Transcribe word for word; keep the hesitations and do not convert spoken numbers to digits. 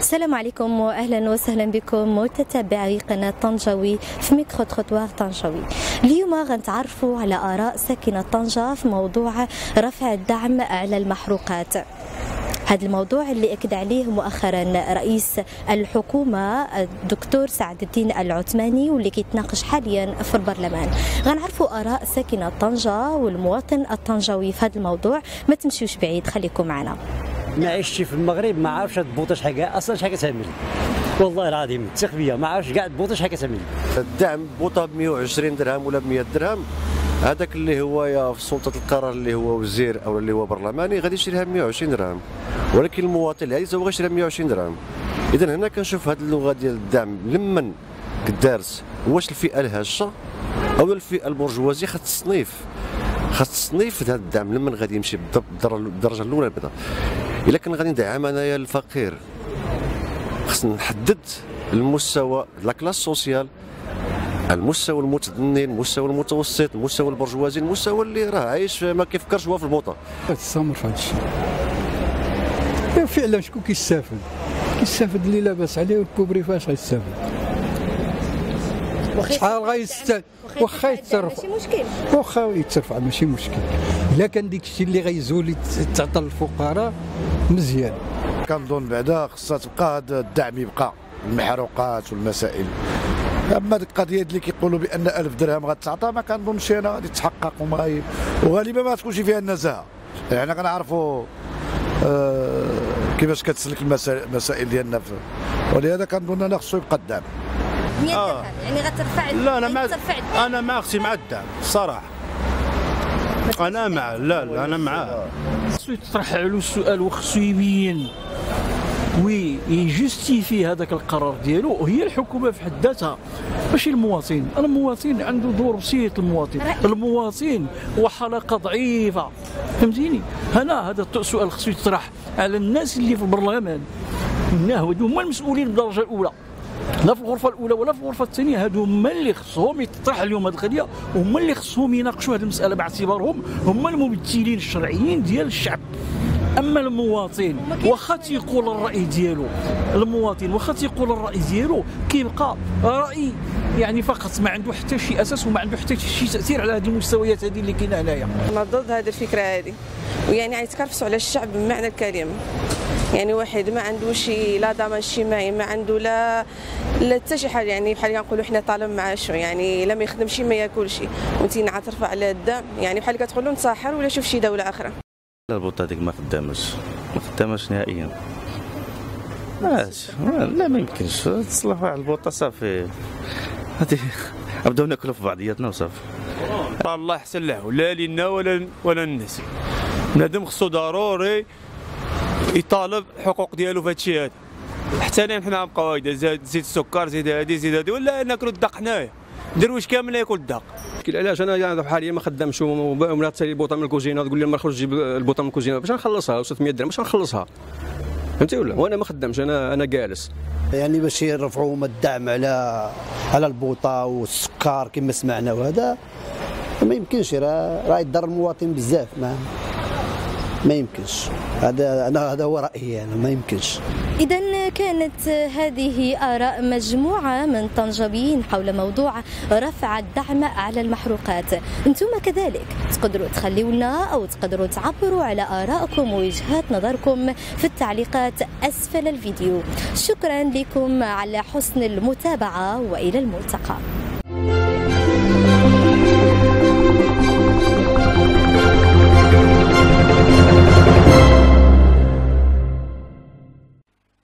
السلام عليكم واهلا وسهلا بكم متتبعي قناه طنجاوي في ميكرو تروتوار طنجاوي. اليوم غنتعرفوا على اراء ساكنه طنجه في موضوع رفع الدعم على المحروقات. هذا الموضوع اللي أكد عليه مؤخرا رئيس الحكومة الدكتور سعد الدين العثماني واللي كيتناقش حاليا في البرلمان. غنعرفوا آراء ساكنة طنجة والمواطن الطنجاوي في هذا الموضوع. ما تمشيوش بعيد، خليكم معنا. ما عشتش في المغرب، ما عارفش هاد البوطه شحال كاع اصلا شحال كتعمل، والله العظيم ثق بيا ما عارفش كاع البوطه شحال كتعمل. الدعم بوطه ب مئة وعشرين درهم ولا ب مئة درهم، هذاك اللي هو يا في سلطه القرار اللي هو وزير او اللي هو برلماني غادي يشريها ب مئة وعشرين درهم، ولكن المواطن العادي هو غيشريها ب مئة وعشرين درهم. اذا هنا كنشوف هذه اللغه ديال الدعم لمن كدارس، واش الفئه الهاشه او الفئه البرجوازيه خاص التصنيف، خاص التصنيف هذا الدعم لمن غادي يمشي بالدرجه الاولى البيضاء. الا كان غادي ندعم انايا الفقير خصنا نحدد المستوى لا كلاس سوسيال، المستوى المتدني، المستوى المتوسط، المستوى البرجوازي، المستوى اللي راه عايش ما كيفكرش هو في البوطه. تستمر في هذا الشيء فعلا. شكون كيستافد؟ كيستافد اللي لاباس عليه، والكوبري فاش غيستافد؟ شحال غيستافد؟ واخا يترفع ماشي مشكل، واخا يترفع ماشي مشكل. الا كان ديك الشيء اللي غيزول تعطى للفقراء مزيان. كنظن بعدا خصها تبقى هذا الدعم يبقى المحروقات والمسائل. اما ديك القضيه اللي كيقولوا بان ألف درهم غتعطى ما كنظنش انا غادي تحقق، وما وغالبا ما تكونش فيها النزاهه. يعني كنعرفوا آه كيفاش كتسلك المسائل ديالنا، ولهذا كنظن انا خصو يبقى الدعم. آه. يعني غترفع؟ لا انا مع انا مع اختي مع الدعم الصراحه. انا مع لا لا انا معاه. خصو يطرح على السؤال وخصو يبين ويجستيفي هذاك القرار ديالو، وهي الحكومه في حد ذاتها ماشي المواطن. المواطن عنده دور بسيط، المواطن المواطن هو حلقه ضعيفه، فهمتيني؟ هنا هذا السؤال خصو يطرح على الناس اللي في البرلمان، هما المسؤولين بالدرجه الاولى، لا في الغرفه الاولى ولا في الغرفه الثانيه. هادو هما اللي خصهم يطرح اليوم هذه القضيه، وهما اللي خصهم يناقشوا هذه المساله باعتبارهم هما الممثلين الشرعيين ديال الشعب. اما المواطن واخا تيقول الراي ديالو، المواطن واخا تيقول الراي ديالو كيبقى راي يعني فقط، ما عنده حتى شي اساس وما عنده حتى شي تاثير على هذه المستويات هذه اللي كاينه هنايا. انا ضد هذه الفكره هذه، ويعني غيتكرفسوا على الشعب بمعنى الكلمه. يعني واحد ما عنده شي لا ضمان اجتماعي، ما عنده لا لا حتى شي حاجه، يعني بحال كنقولوا حنا طالب معاشو، يعني لا ما يخدمش ما ياكلش، وانت نعترفوا على الدعم يعني بحال كتقول له انتحر ولا شوف شي دوله اخرى. لا البوطه هذيك ما خدامش، ما خدامش نهائيا. لا ما يمكنش تصلحوا على البوطه صافي، هذه نبداو ناكلوا في بعضياتنا وصافي. الله يحسن له، لا لينا ولا ولا الناس. بنادم خصو ضروري يطالب الحقوق ديالو في هذا الشيء هذا. حتى انا حنا نبقاو هكذا، زيد زيد السكر، زيد هادي زيد هادي، ولا ناكلوا الدق حنايا، درويش كامل ياكل الدق. علاش انا حاليا ما خدامش ومرات تسالي البوطه من الكوزينه تقول لي ما نخرج نجيب البوطه من الكوزينه باش نخلصها ستمئة درهم باش نخلصها، فهمتي ولا؟ وانا ما خدامش، انا انا جالس. يعني باش يرفعوا الدعم على على البوطه والسكر كما سمعنا، وهذا ما يمكنش، راه راه يضر المواطن بزاف، ما ما يمكنش. هذا انا هذا هو رايي، انا ما يمكنش. إذا كانت هذه آراء مجموعة من طنجاويين حول موضوع رفع الدعم على المحروقات. أنتم كذلك تقدروا تخليونا أو تقدروا تعبروا على آرائكم ووجهات نظركم في التعليقات أسفل الفيديو. شكرا لكم على حسن المتابعة وإلى الملتقى.